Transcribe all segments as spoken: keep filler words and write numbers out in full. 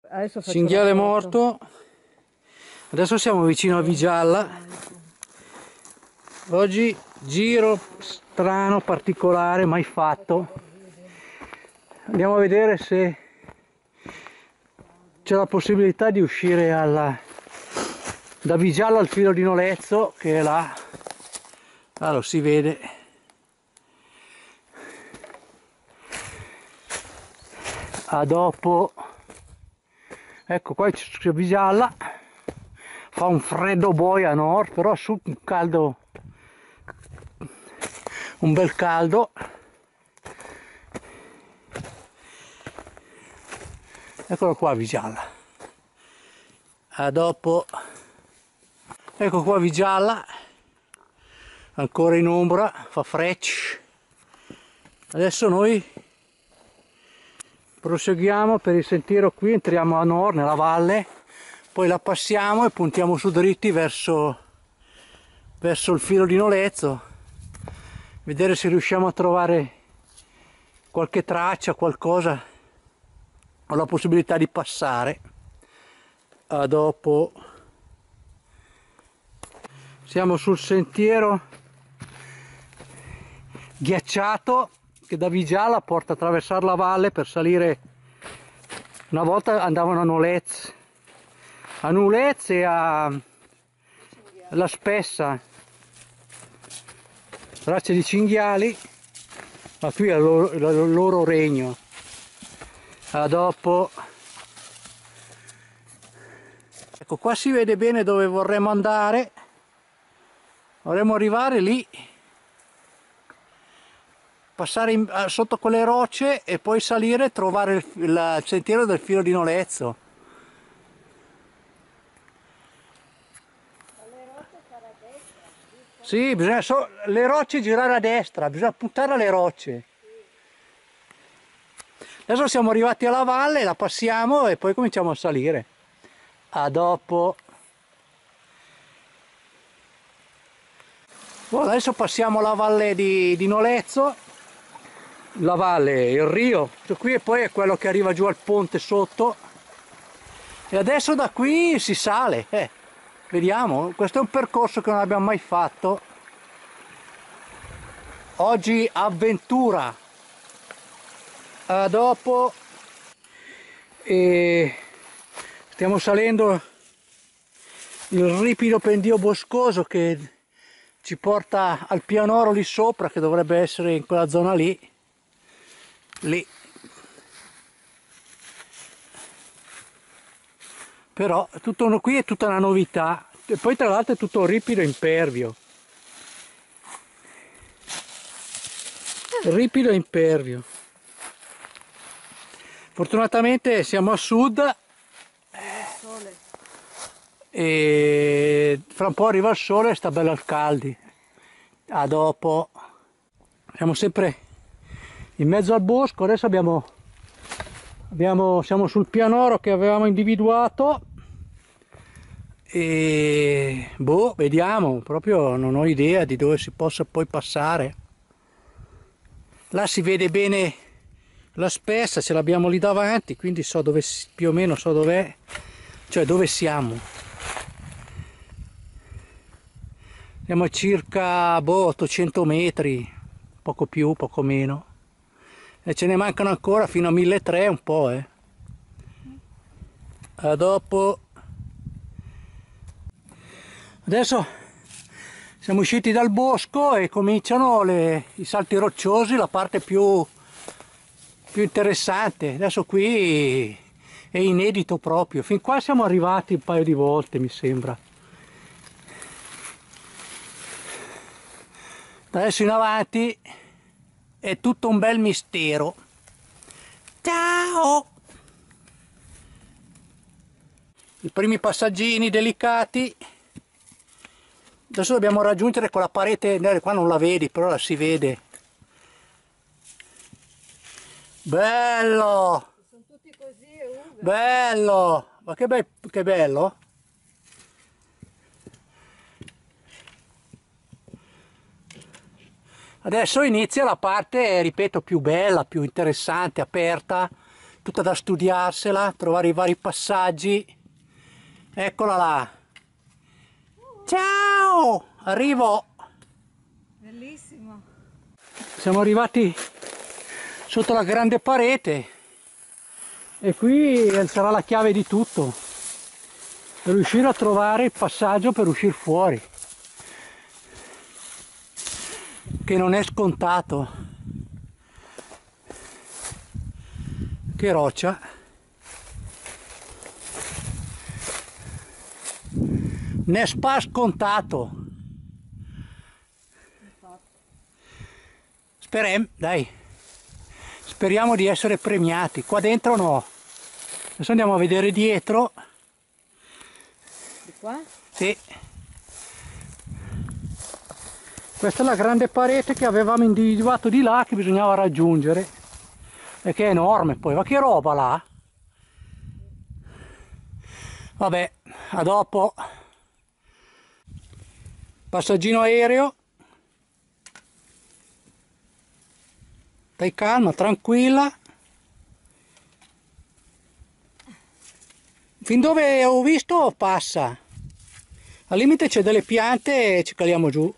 Cinghiale morto. Adesso siamo vicino a Vigialla. Oggi giro strano, particolare, mai fatto. Andiamo a vedere se c'è la possibilità di uscire alla, da Vigialla al filo di Nolezzo, che è là. Ah, lo si vede. A dopo. Ecco, qua c'è Vigialla. Fa un freddo boia a nord, però su un caldo, un bel caldo. Eccolo qua Vigialla. A dopo. Ecco qua Vigialla, ancora in ombra, fa frecce. Adesso noi proseguiamo per il sentiero qui, entriamo a nord nella valle, poi la passiamo e puntiamo su dritti verso, verso il filo di Nolezzo, vedere se riusciamo a trovare qualche traccia, qualcosa, ho la possibilità di passare. A dopo. Siamo sul sentiero ghiacciato che da Vigialla porta a attraversare la valle per salire. Una volta andavano a Nolezzo, a Nulez e a La Spessa, razze di cinghiali, ma qui è il loro, il loro regno. A dopo. Ecco, qua si vede bene dove vorremmo andare. Vorremmo arrivare lì, passare in, sotto quelle rocce e poi salire e trovare il, il sentiero del filo di Nolezzo. Le rocce fare a destra? Sì, bisogna so, le rocce girare a destra, bisogna puntare alle rocce. Adesso siamo arrivati alla valle, la passiamo e poi cominciamo a salire. A dopo. Bon, adesso passiamo la valle di, di Nolezzo, la valle, il rio, qui e poi è quello che arriva giù al ponte sotto. E adesso da qui si sale, eh, vediamo, questo è un percorso che non abbiamo mai fatto. Oggi avventura. A dopo. E stiamo salendo il ripido pendio boscoso che ci porta al pianoro lì sopra, che dovrebbe essere in quella zona lì. Lì. Però tutto qui è tutta una novità. E poi tra l'altro è tutto ripido e impervio. Ripido e impervio. Fortunatamente siamo a sud e fra un po' arriva il sole e sta bello al caldi. A dopo. Siamo sempre in mezzo al bosco. Adesso abbiamo, abbiamo siamo sul pianoro che avevamo individuato e boh, vediamo, proprio non ho idea di dove si possa poi passare. Là si vede bene La Spessa, ce l'abbiamo lì davanti, quindi so dove, più o meno so dov'è, cioè dove siamo. Siamo a circa boh, ottocento metri, poco più, poco meno. E ce ne mancano ancora fino a milletrecento, un po', eh. A dopo. Adesso siamo usciti dal bosco e cominciano le, i salti rocciosi, la parte più, più interessante. Adesso qui è inedito proprio. Fin qua siamo arrivati un paio di volte, mi sembra. Da adesso in avanti è tutto un bel mistero. Ciao! I primi passaggini delicati. Adesso dobbiamo raggiungere quella parete, qua non la vedi, però la si vede. Bello! Sono tutti così e uno. Bello! Ma che, be che bello! Adesso inizia la parte, ripeto, più bella, più interessante, aperta, tutta da studiarsela, trovare i vari passaggi. Eccola là. Ciao! Arrivo! Bellissimo. Siamo arrivati sotto la grande parete e qui sarà la chiave di tutto, per riuscire a trovare il passaggio per uscire fuori, che non è scontato. Che roccia! Ne è spa scontato. Speriamo, dai, speriamo di essere premiati. Qua dentro no. Adesso andiamo a vedere dietro. Di qua? Sì. Questa è la grande parete che avevamo individuato di là, che bisognava raggiungere. E che è enorme poi. Ma che roba là! Vabbè, a dopo. Passaggino aereo. Stai calma, tranquilla. Fin dove ho visto passa. Al limite c'è delle piante e ci caliamo giù.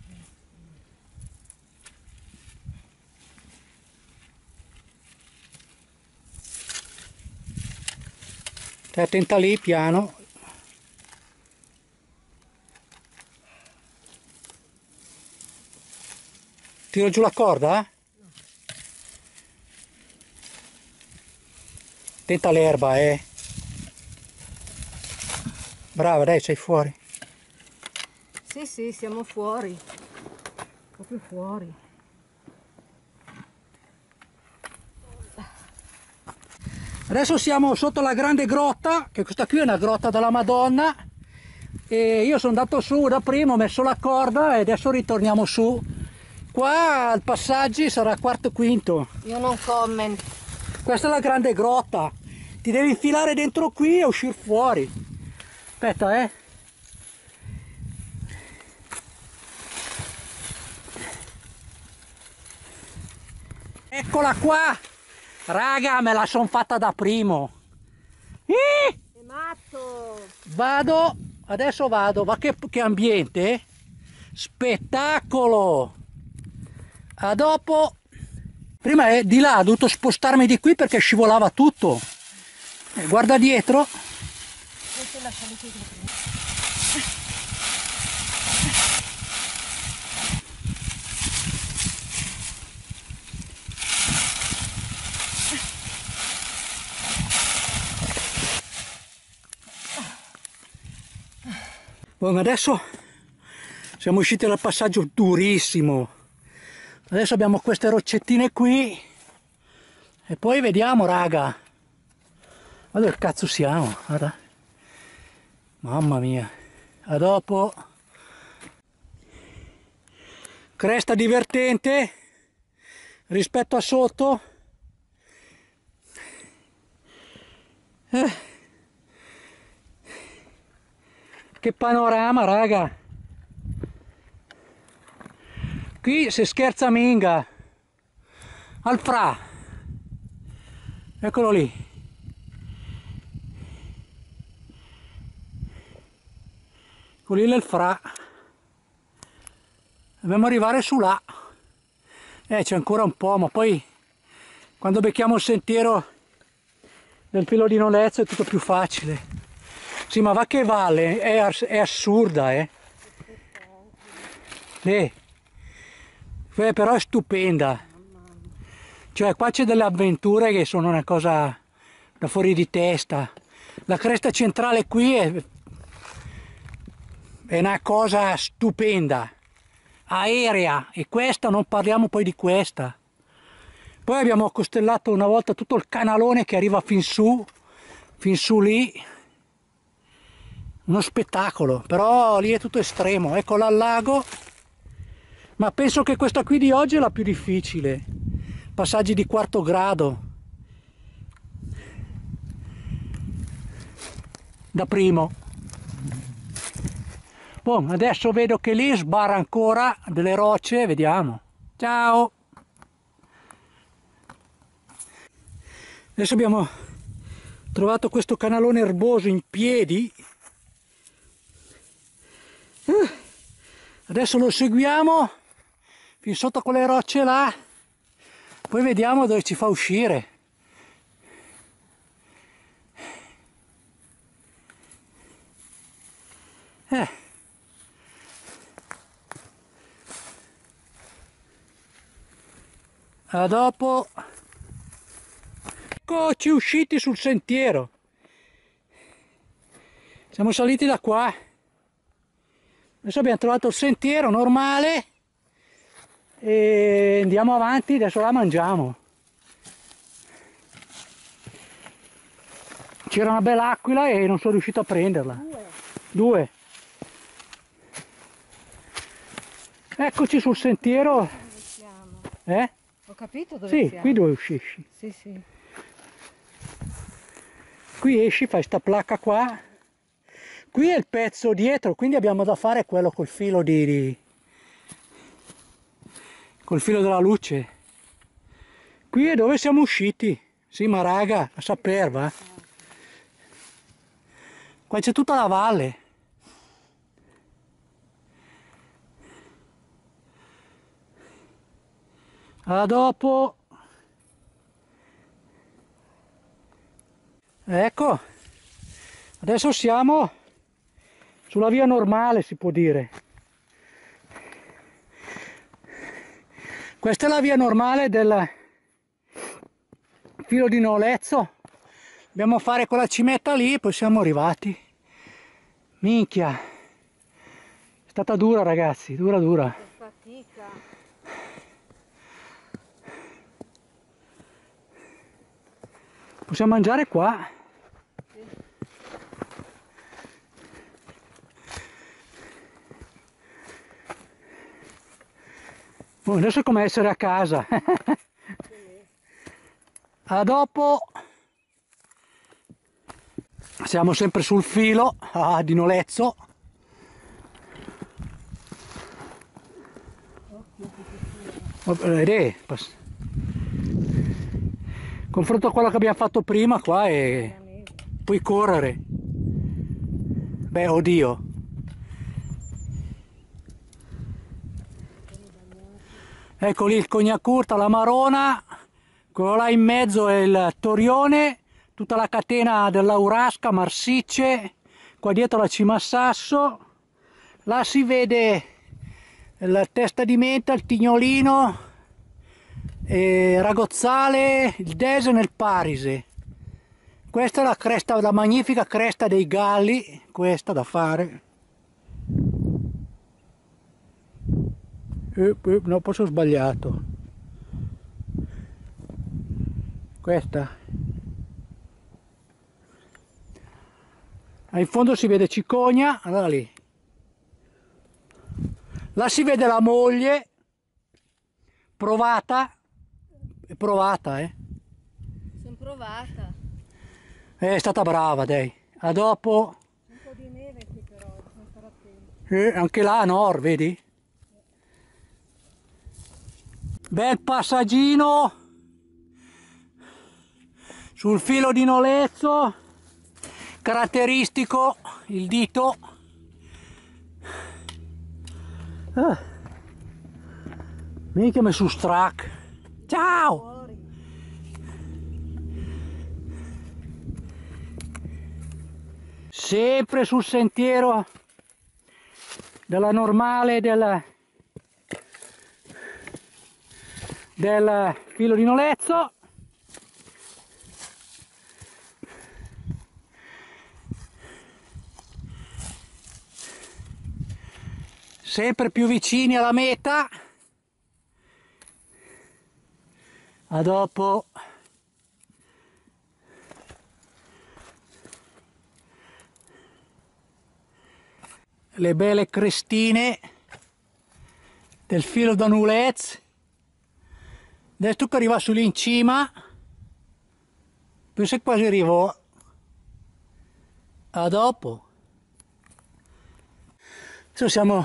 Stai attenta lì, piano. Tiro giù la corda? Eh? Attenta l'erba, eh. Brava, dai, sei fuori. Sì, sì, siamo fuori. Proprio fuori. Adesso siamo sotto la grande grotta, che questa qui è una grotta della Madonna. E io sono andato su da prima, ho messo la corda e adesso ritorniamo su. Qua al passaggi sarà quarto quinto. Io non comment. Questa è la grande grotta. Ti devi infilare dentro qui e uscire fuori. Aspetta, eh. Eccola qua. Raga, me la son fatta da primo. Eh! È matto. Vado, adesso vado. Va che, che ambiente. Spettacolo. A dopo. Prima eh, di là ho dovuto spostarmi di qui perché scivolava tutto. Eh, guarda dietro. Questa è la salita di prima. Bon, adesso siamo usciti dal passaggio durissimo. Adesso abbiamo queste roccettine qui e poi vediamo, raga. Ma dove cazzo siamo? Guarda. Mamma mia. A dopo. Cresta divertente rispetto a sotto. Eh. Che panorama, raga. Qui si scherza minga. Al Fra. Eccolo lì. Quello lì è il Fra. Dobbiamo arrivare su là. Eh, c'è ancora un po', ma poi quando becchiamo il sentiero del Filo di Nolezzo è tutto più facile. Sì, ma va che valle, è, è assurda, eh. Eh. Però è stupenda. Cioè qua c'è delle avventure che sono una cosa da fuori di testa. La cresta centrale qui è, è una cosa stupenda, aerea, e questa non parliamo poi di questa. Poi abbiamo accostellato una volta tutto il canalone che arriva fin su, fin su lì. Uno spettacolo, però lì è tutto estremo. Ecco là il lago. Ma penso che questa qui di oggi è la più difficile. Passaggi di quarto grado. Da primo. Bon, adesso vedo che lì sbarra ancora delle rocce, vediamo. Ciao! Adesso abbiamo trovato questo canalone erboso in piedi. Adesso lo seguiamo fin sotto quelle rocce là, poi vediamo dove ci fa uscire. Eh. A dopo. Eccoci usciti sul sentiero. Siamo saliti da qua. Adesso abbiamo trovato il sentiero normale e andiamo avanti, adesso la mangiamo. C'era una bella aquila e non sono riuscito a prenderla. Due. Due. Eccoci sul sentiero. Dove siamo? Eh? Ho capito dove Sì, siamo. qui dove uscisci. Sì, sì. Qui esci, fai sta placca qua. Qui è il pezzo dietro, quindi abbiamo da fare quello col filo di, di col filo della luce. Qui è dove siamo usciti. Sì, ma raga, a saper, va. Qua c'è tutta la valle. A dopo. Ecco, adesso siamo sulla via normale, si può dire. Questa è la via normale del filo di Nolezzo. Dobbiamo fare quella cimetta lì e poi siamo arrivati. Minchia, è stata dura ragazzi, dura dura. Che fatica. Possiamo mangiare qua. Oh, adesso è come essere a casa. A dopo. Siamo sempre sul filo ah, di Nolezzo. Vedete, confronto a quello che abbiamo fatto prima qua e puoi correre. Beh, oddio. Ecco lì il Cognacurta, la Marona, quello là in mezzo è il Torione, tutta la catena dell'Aurasca, Marsicce, qua dietro la Cima Sasso, là si vede la Testa di Menta, il Tignolino, e Ragozzale, il Desene e il Parise. Questa è la cresta, la magnifica cresta dei Galli, questa da fare. Eh, eh, no, forse ho sbagliato. Questa. Ah, in fondo si vede Cicogna, allora lì. Là si vede la moglie, provata, è provata, eh. Sono provata. È stata brava, dai. A dopo. Un po' di neve qui però, bisogna stare attenti. Eh, anche là a nord, vedi? Bel passaggino sul filo di Nolezzo, caratteristico il dito. Ah. Mica mi su strac. Ciao! Fuori. Sempre sul sentiero della normale del, del filo di Nolezzo. Sempre più vicini alla meta. A dopo. Le belle crestine del filo da Nolezzo. Adesso tu che arriva su lì in cima, penso che quasi arrivo. A dopo. Adesso siamo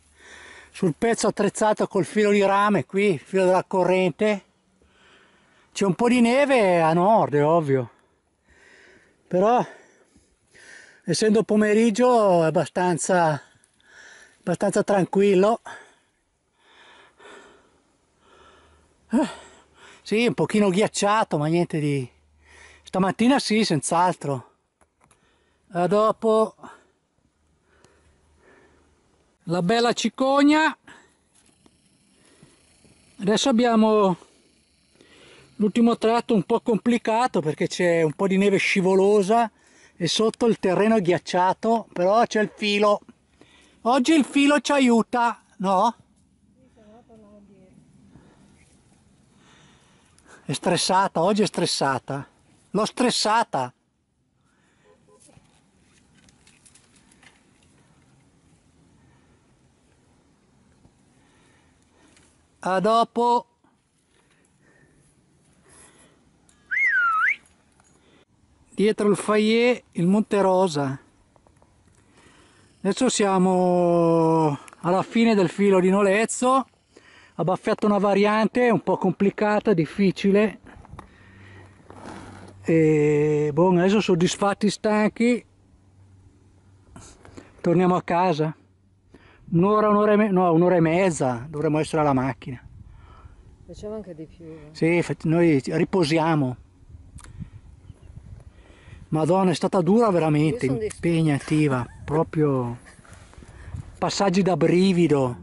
sul pezzo attrezzato col filo di rame qui, il filo della corrente. C'è un po' di neve a nord, è ovvio, però essendo pomeriggio è abbastanza, abbastanza tranquillo. Eh, sì, un pochino ghiacciato, ma niente di... Stamattina sì, senz'altro. A dopo la bella cicogna. Adesso abbiamo l'ultimo tratto un po' complicato perché c'è un po' di neve scivolosa e sotto il terreno è ghiacciato, però c'è il filo. Oggi il filo ci aiuta, no? È stressata, oggi è stressata. L'ho stressata. A dopo. Dietro il Fayet il Monte Rosa. Adesso siamo alla fine del filo di Nolezzo. Ha baffiato una variante un po' complicata, difficile. E boh, adesso soddisfatti, stanchi, torniamo a casa. Un'ora, un'ora e me- no, un'ora e mezza dovremmo essere alla macchina. Facciamo anche di più. Eh. Sì, infatti noi riposiamo. Madonna, è stata dura veramente, Io son impegnativa, proprio passaggi da brivido.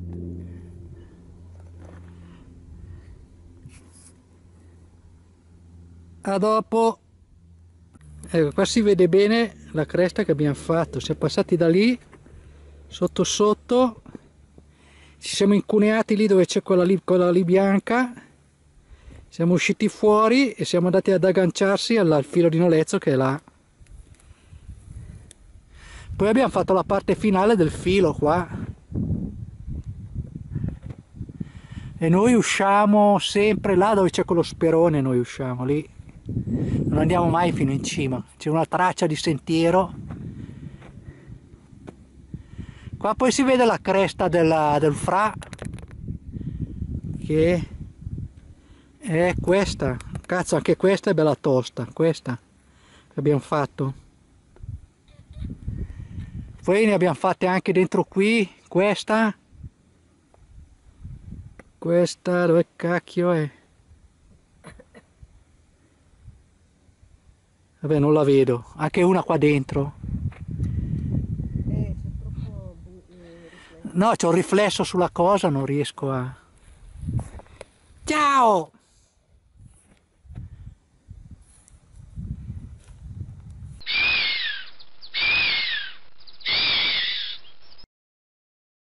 A dopo. Ecco, qua si vede bene la cresta che abbiamo fatto. Siamo passati da lì, sotto sotto, ci siamo incuneati lì dove c'è quella lì, quella lì bianca, siamo usciti fuori e siamo andati ad agganciarsi al, al filo di Nolezzo che è là. Poi abbiamo fatto la parte finale del filo qua. E noi usciamo sempre là dove c'è quello sperone, noi usciamo lì. Non andiamo mai fino in cima, c'è una traccia di sentiero. Qua poi si vede la cresta della, del Fra, che è questa. Cazzo, anche questa è bella tosta, questa che abbiamo fatto. Poi ne abbiamo fatte anche dentro qui, questa. Questa dove cacchio è? Vabbè, non la vedo, anche una qua dentro. Eh, c'è troppo eh, riflesso. No, c'ho un riflesso sulla cosa, non riesco a... Ciao!